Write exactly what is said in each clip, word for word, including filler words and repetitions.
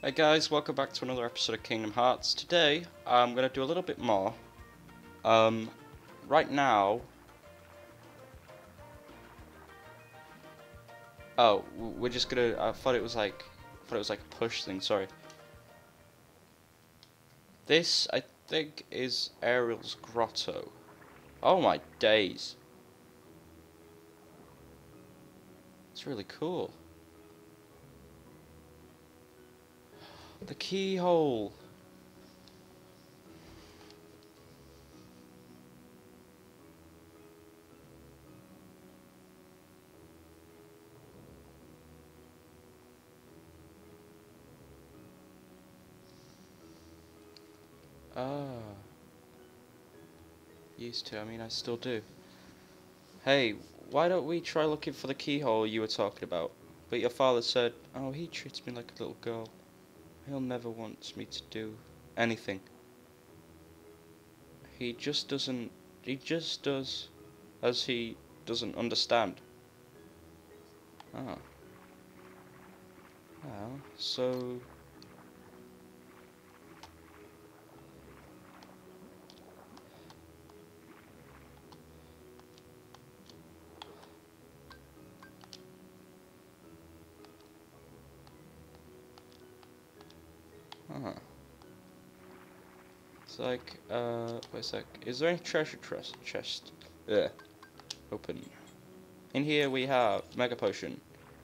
Hey guys, welcome back to another episode of Kingdom Hearts. Today, I'm going to do a little bit more. Um, right now... Oh, we're just going to... I thought it was like... I thought it was like a push thing, sorry. This, I think, is Ariel's grotto. Oh my days. It's really cool. The keyhole. Ah. Used to, I mean, I still do. Hey, why don't we try looking for the keyhole you were talking about? But your father said, oh, he treats me like a little girl. He'll never want me to do anything. He just doesn't, he just does as he doesn't understand. Ah. Well, so... Ah. It's like, uh, wait a sec. Is there any treasure chest? Chest? Yeah. Open. In here we have Mega Potion.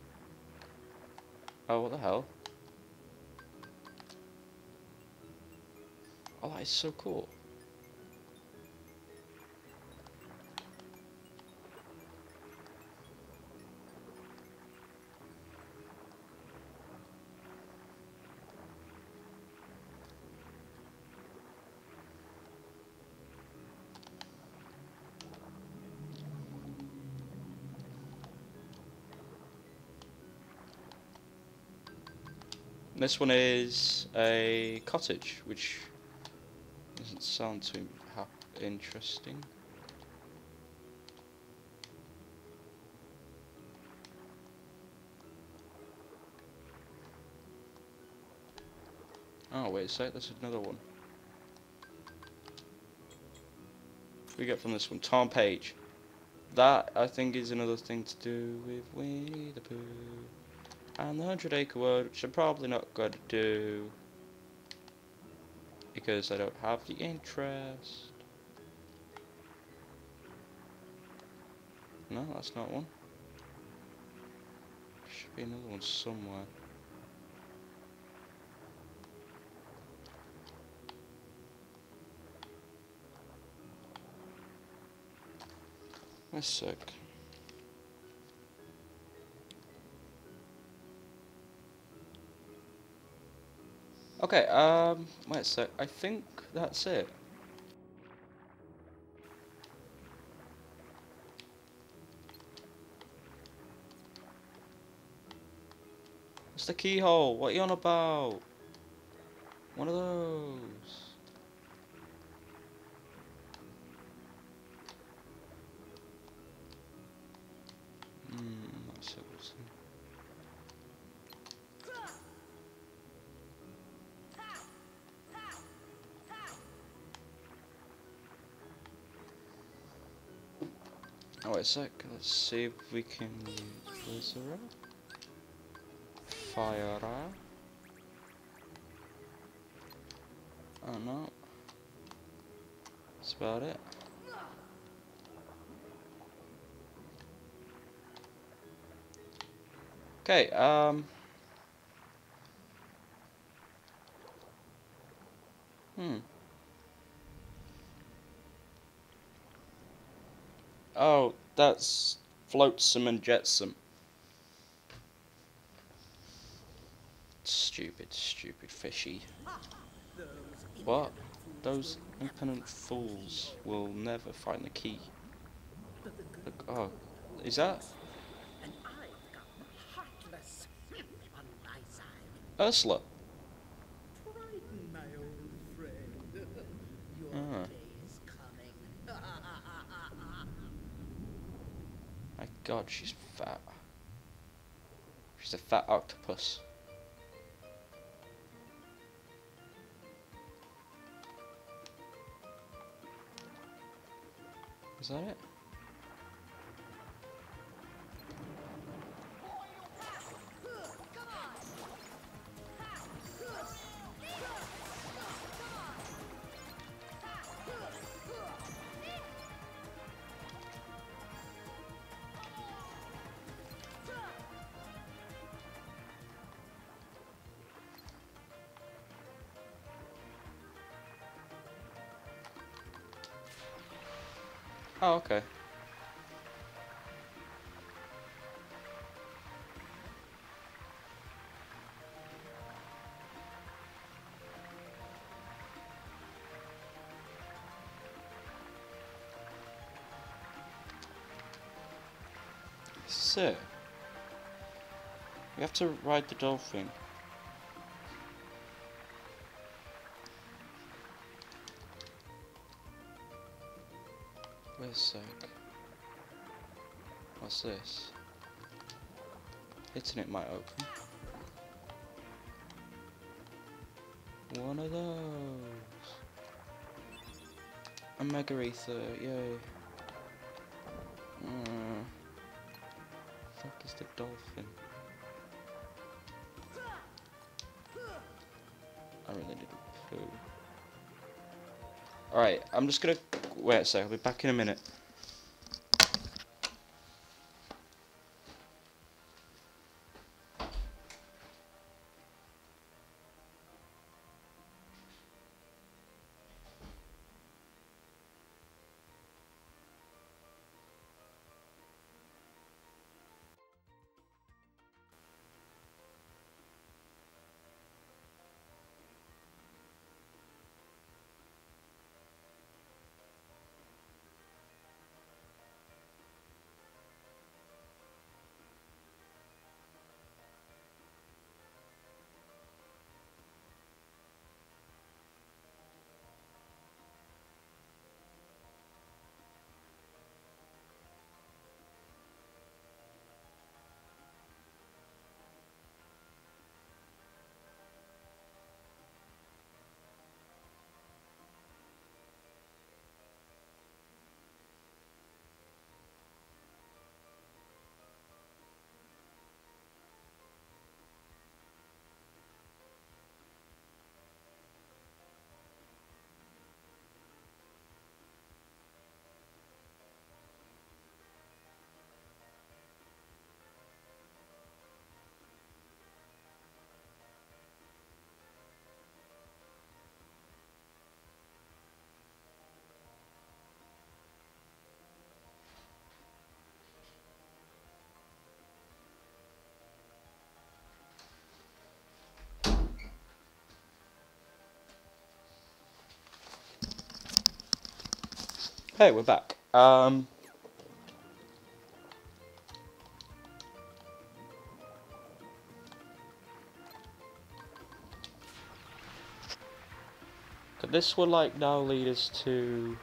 Oh, what the hell? Oh, that is so cool. This one is a cottage, which doesn't sound too ha interesting. Oh, wait a sec, there's another one. What we get from this one? Tom Page. That, I think, is another thing to do with Winnie the Pooh. And the Hundred Acre Wood, which I'm probably not going to do. Because I don't have the interest. No, that's not one. Should be another one somewhere. Wait a sec. Okay, um, wait a sec. I think that's it. What's the keyhole? What are you on about? One of those. Hmm, that's so good. Oh, wait a sec. Let's see if we can use Blizzard. Fire. Oh no. That's about it. Okay, um... Hmm. Oh, that's Floatsome and Jetsam. Stupid, stupid fishy. What? Those impotent fools will never find the key. Look, oh, is that Ursula? Ah. My God, she's fat. She's a fat octopus. Is that it? Oh, okay. Sick. We have to ride the dolphin. Wait a sec. What's this? Hitting it might open. One of those. A mega ether, yay. Uh, fuck is the dolphin? I really did a poo. Alright, I'm just gonna wait a sec, I'll be back in a minute. Hey, we're back. Um, this will like now lead us to.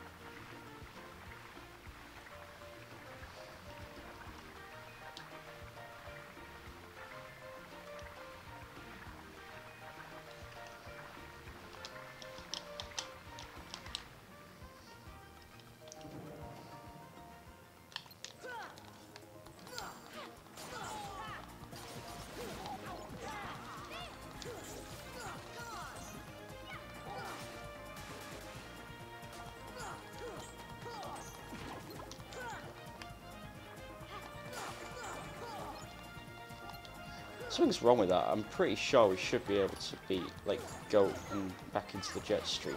Something's wrong with that. I'm pretty sure we should be able to be like go and back into the jet stream.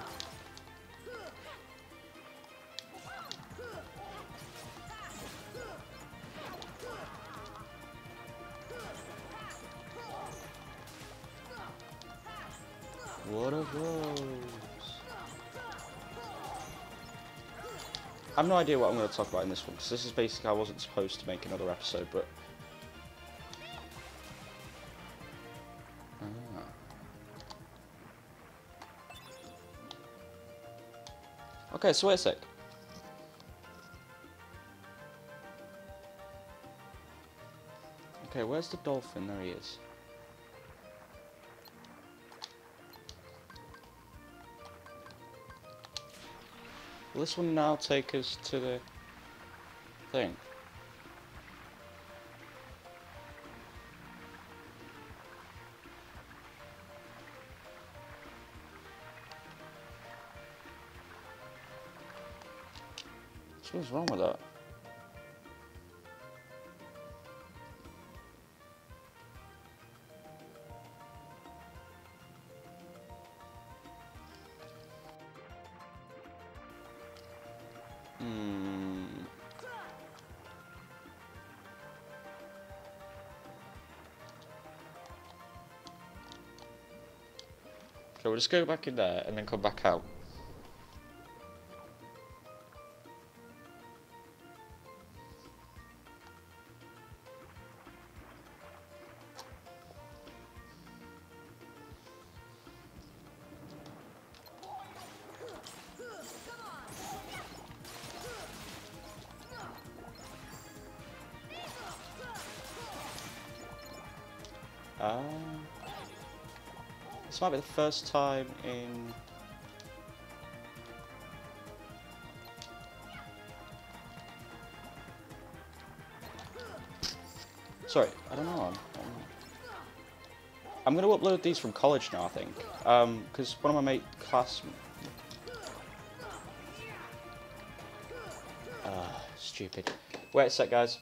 What are those? I have no idea what I'm going to talk about in this one, because this is basically, I wasn't supposed to make another episode, but... Ah. Okay, so wait a sec. Okay, where's the dolphin? There he is. Will this one now take us to the thing? So what's wrong with that? Hmm. So we'll just go back in there and then come back out. Ah. This might be the first time in... Sorry, I don't know. I'm, I'm, I'm going to upload these from college now, I think. Um, because one of my mate class... Ah, stupid. Wait a sec, guys.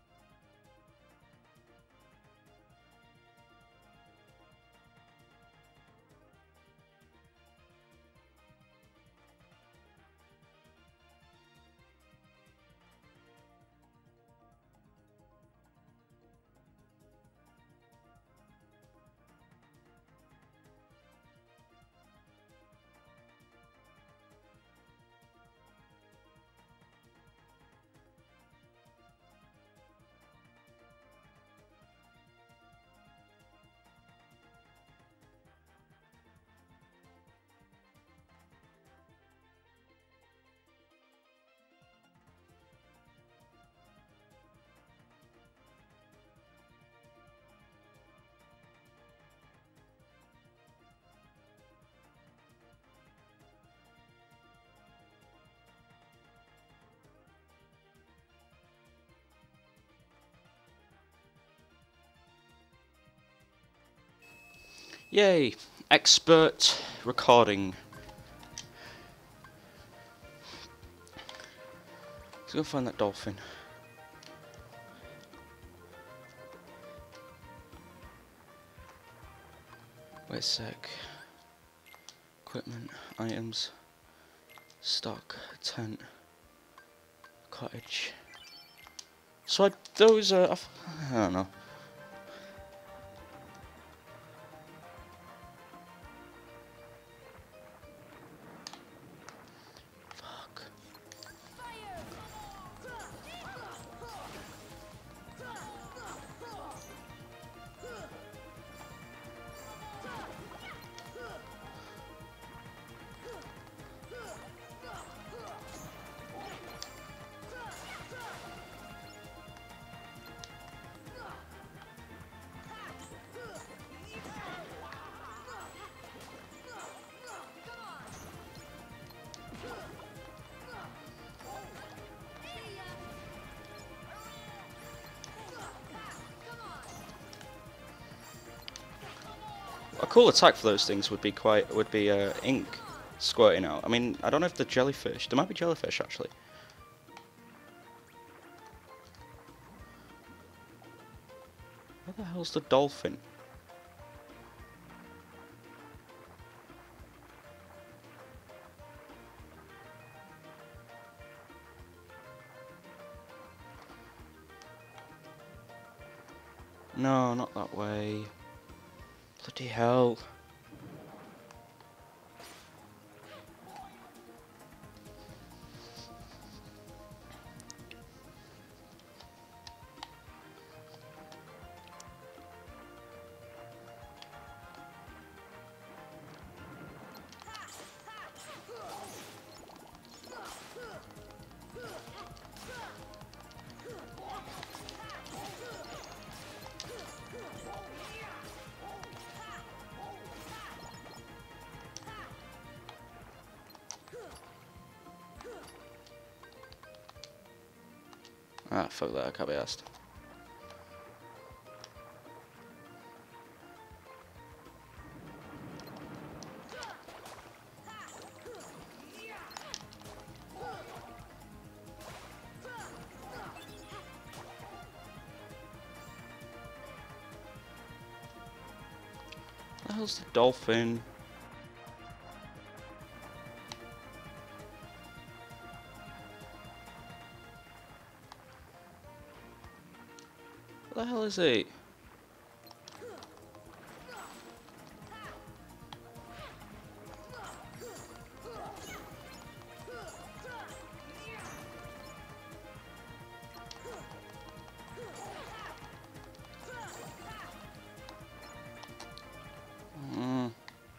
Yay! Expert recording. Let's go find that dolphin. Wait a sec. Equipment, items, stock, tent, cottage. So I, those are... I don't know. A cool attack for those things would be quite would be uh, ink squirting out. I mean, I don't know if the jellyfish. There might be jellyfish actually. Where the hell's the dolphin? No, not that way. Bloody hell. Ah, fuck that, I can't be asked. What the hell's the dolphin? What the hell is he? Mm.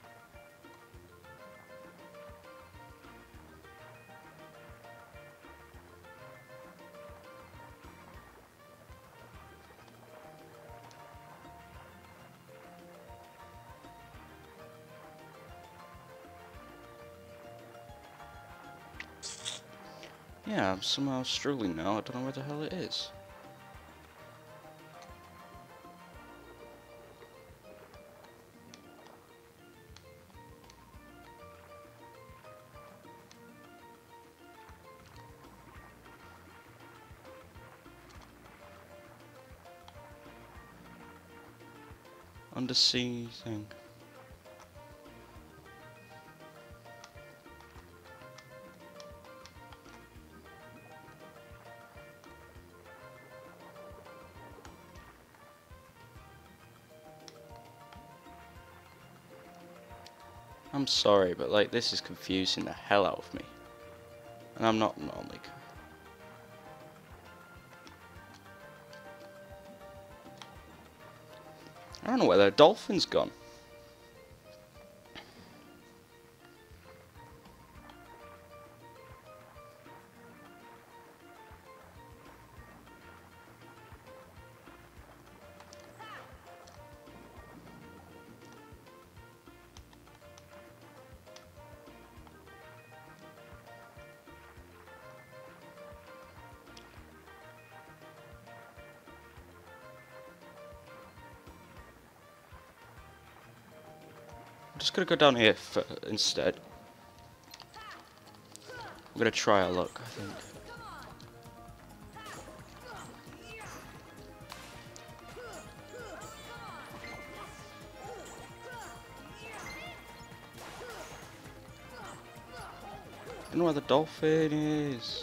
Yeah, I'm somehow struggling now. I don't know where the hell it is. Undersea thing. I'm sorry, but like this is confusing the hell out of me. And I'm not normally. I don't know where the dolphin's gone. I'm just gonna go down here for, instead. I'm gonna try our luck, I think. I don't know where the dolphin is.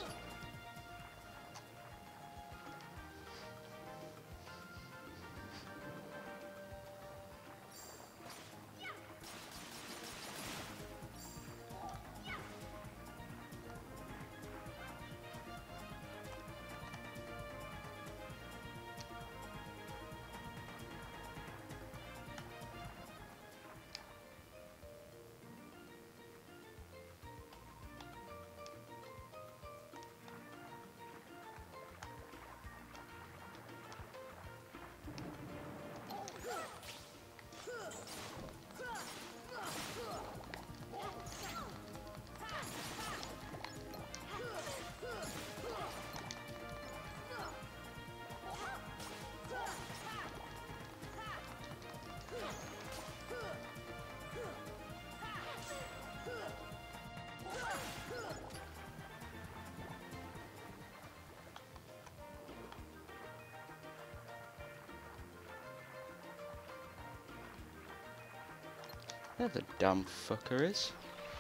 There the damn fucker is.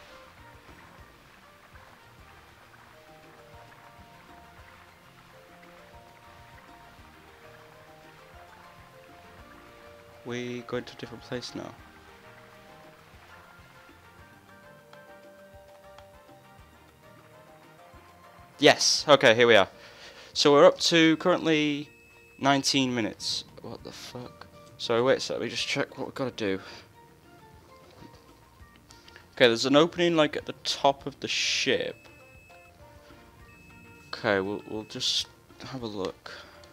We going to a different place now. Yes, okay, here we are. So we're up to currently nineteen minutes. What the fuck? So wait, so let me just check what we've got to do. Okay, there's an opening like at the top of the ship. Okay, we'll we'll just have a look.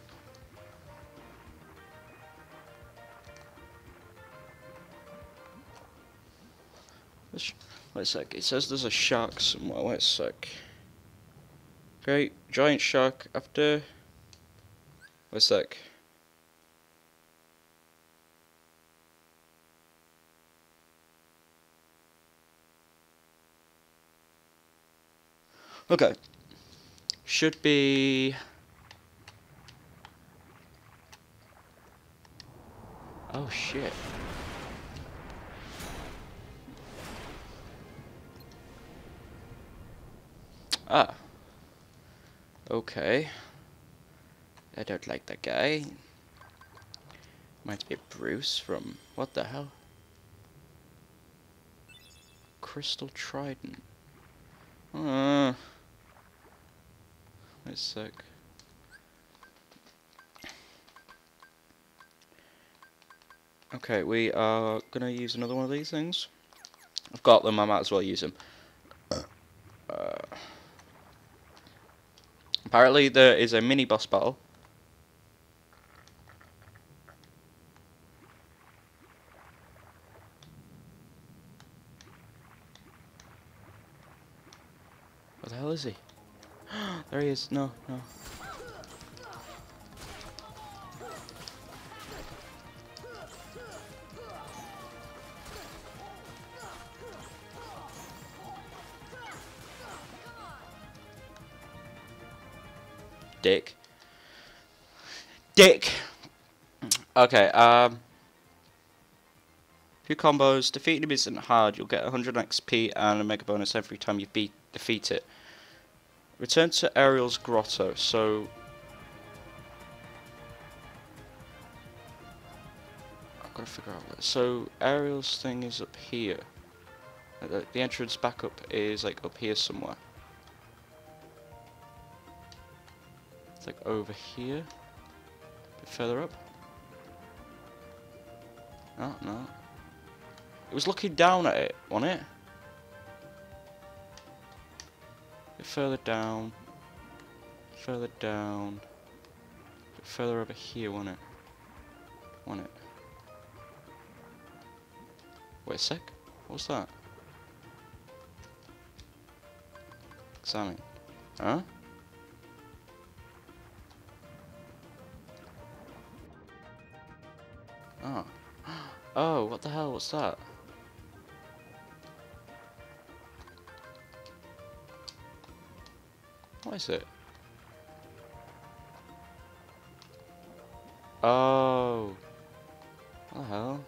Wait a sec. It says there's a shark somewhere. Wait a sec. Okay, giant shark after Wait a sec. Okay. Should be... Oh shit. Ah. Okay. I don't like that guy. Reminds me of Bruce from... What the hell? Crystal Trident. Uh, wait a sec. Okay, we are gonna use another one of these things. I've got them, I might as well use them. Uh, apparently there is a mini boss battle. Where the hell is he? There he is. No, no. Dick. Dick! Okay, um... few combos. Defeating him isn't hard. You'll get one hundred X P and a mega bonus every time you beat defeat it. Return to Ariel's grotto. So... I've got to figure out where. So, Ariel's thing is up here. The, the entrance back up is like up here somewhere. It's like over here. A bit further up. Oh, no. It was looking down at it, wasn't it? A bit further down. Further down. A bit further over here, wasn't it? Wasn't it? Wait a sec. What was that? Examine. Huh? Oh. Oh, what the hell? What's that? What is it? Oh. What the hell?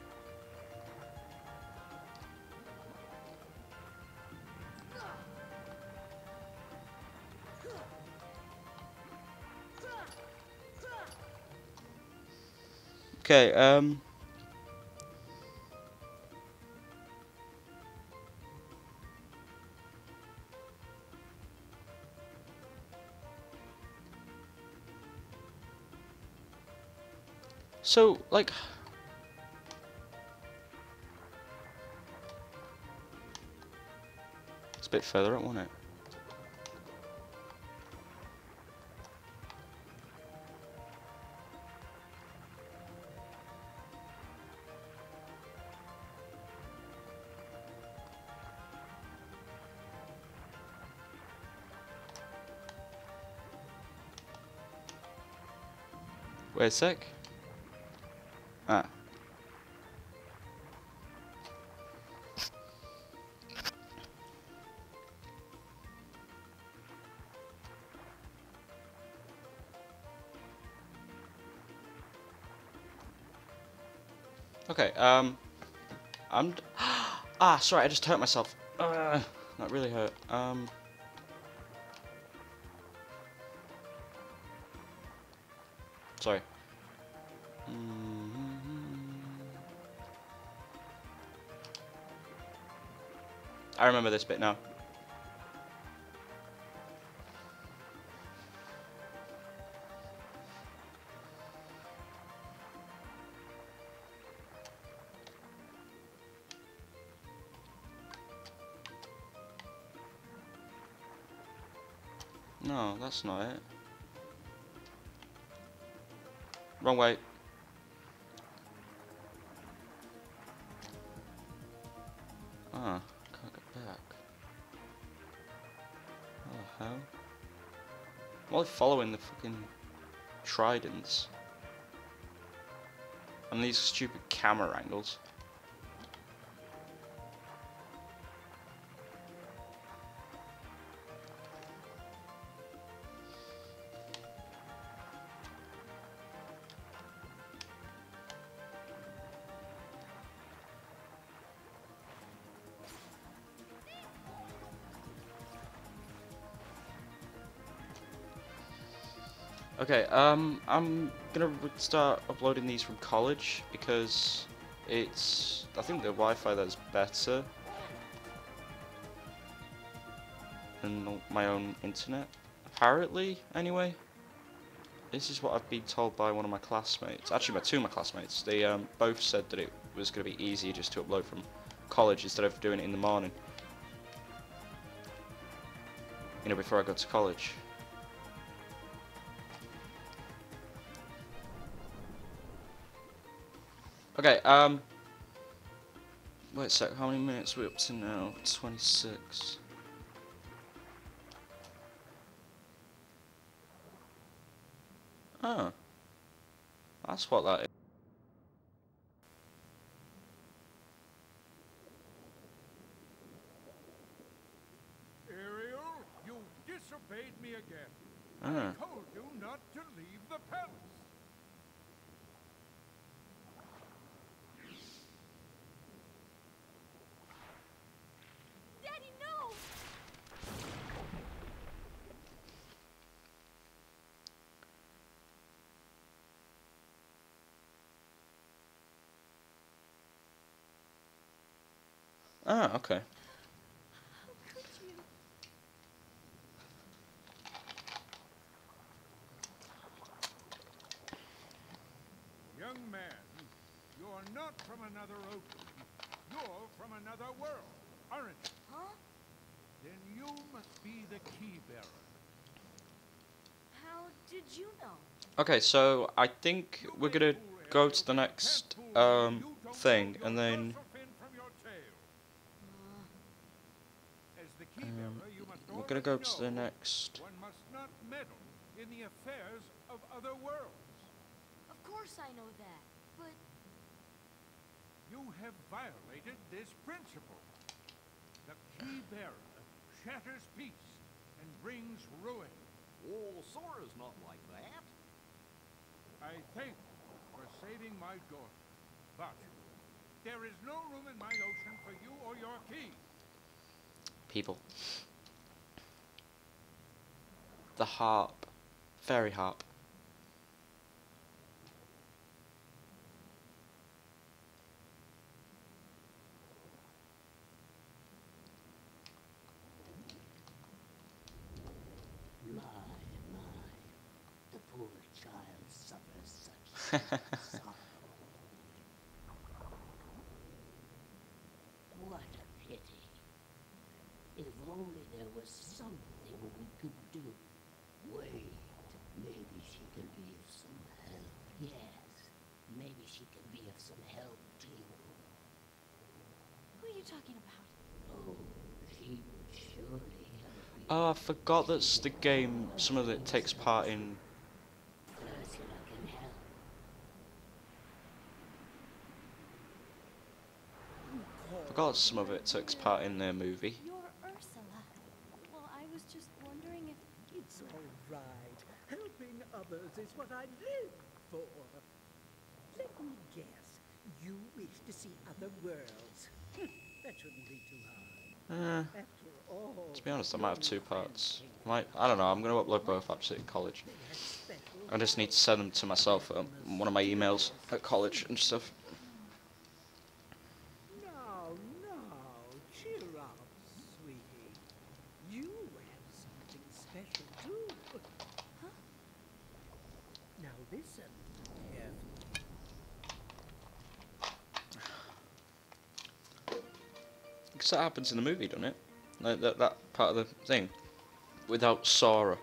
Okay, um... So, like... It's a bit further up, wasn't it? Wait a sec. Ah. Okay, um... I'm... D ah, sorry, I just hurt myself. Uh, that really hurt. Um... Sorry. I remember this bit now. No, that's not it. Wrong way. Ah, can't get back. What the hell? I'm only following the fucking tridents. And these stupid camera angles. Okay, um, I'm gonna start uploading these from college because it's, I think the Wi-Fi there's better than my own internet, apparently, anyway. This is what I've been told by one of my classmates, actually my two of my classmates. They um, both said that it was gonna be easier just to upload from college instead of doing it in the morning, you know, before I go to college. Okay, um, wait a sec, how many minutes are we up to now? twenty-six. Oh, that's what that is. Ariel, you disobeyed me again. Oh. I told you not to leave the palace. Daddy, no! Ah, okay. How could you? Young man, you're not from another ocean. You're from another world, aren't you? Huh? Then you must be the key bearer. How did you know? Okay, so I think You we're may gonna fool go Ariel, to the but you next can't fool me. um You don't thing, know and your then dorsal fin from your tail. Uh, As the key um, bearer, you must we're gonna go already to the know next. one must not meddle in the affairs of other worlds. of course I know that, but You have violated this principle. The key bearer shatters peace and brings ruin. Oh, Sora's not like that. I thank you for saving my daughter, but there is no room in my ocean for you or your key. People. The harp. Fairy harp. My, my, the poor child suffers such sorrow. What a pity. If only there was something we could do. Wait, maybe she can be of some help. Yes, maybe she can be of some help too. who are you talking about? Oh, she would surely help you. Oh, I forgot that's the game. Some of it takes part in. Ursula can help. Forgot some of it takes part in their movie. You're Ursula. Well, I was just wondering if... It's all right. Helping others is what I live for. Let me guess. You wish to see other worlds. That shouldn't be too hard. Uh, After all, to be honest, I might have two your parts. friends Might I don't know. I'm gonna upload both actually at college. they had special I just need to send them to myself um, one of my emails at college and stuff. Now, now, cheer up, sweetie. You have something special too. Huh? Now listen carefully. Because that happens in the movie, doesn't it? Like that, that part of the thing. Without Sora.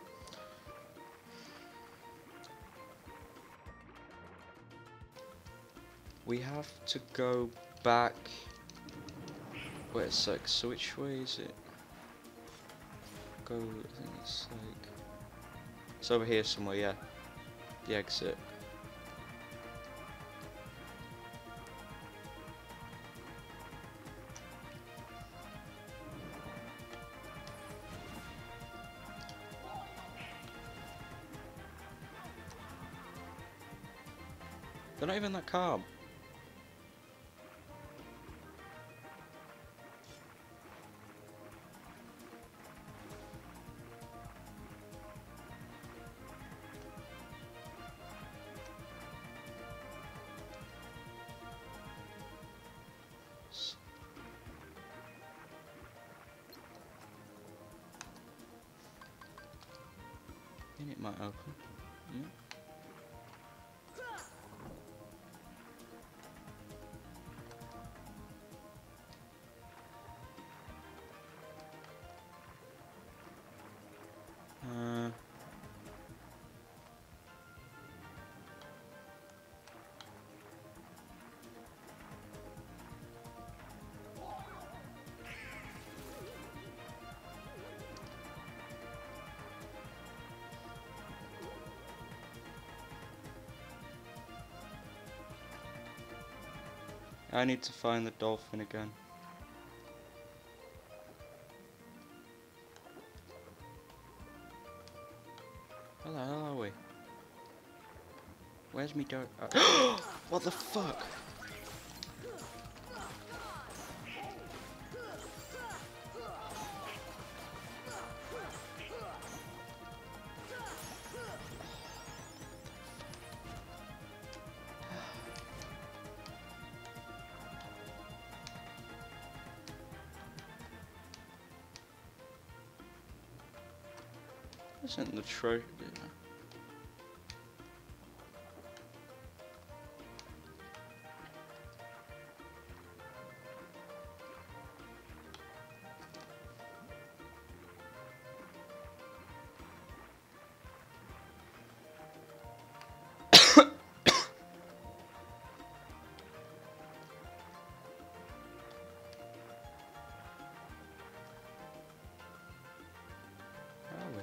We have to go back. Wait a sec, so which way is it? Go, I think it's like... It's over here somewhere, yeah. the exit. They're not even that calm. And it might open. Yeah. Uh, I need to find the dolphin again. Where the hell are we? Where's me dog? Uh, what the fuck? Isn't the trophy? Where are we?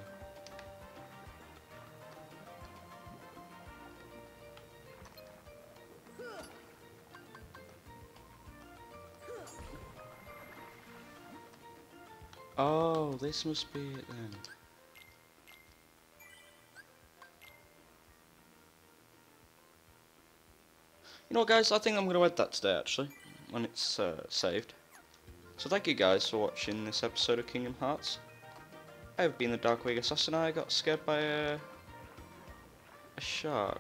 Oh, this must be it then. You know what, guys, I think I'm going to end that today, actually, when it's uh, saved. So thank you guys for watching this episode of Kingdom Hearts. I have been the Darkwing Assassin. I got scared by a, a shark.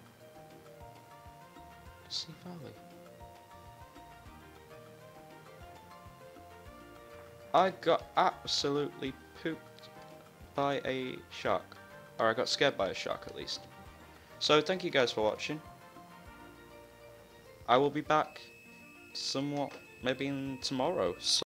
Sea Valley. I got absolutely pooped by a shark. Or I got scared by a shark, at least. So thank you guys for watching. I will be back somewhat, maybe in tomorrow.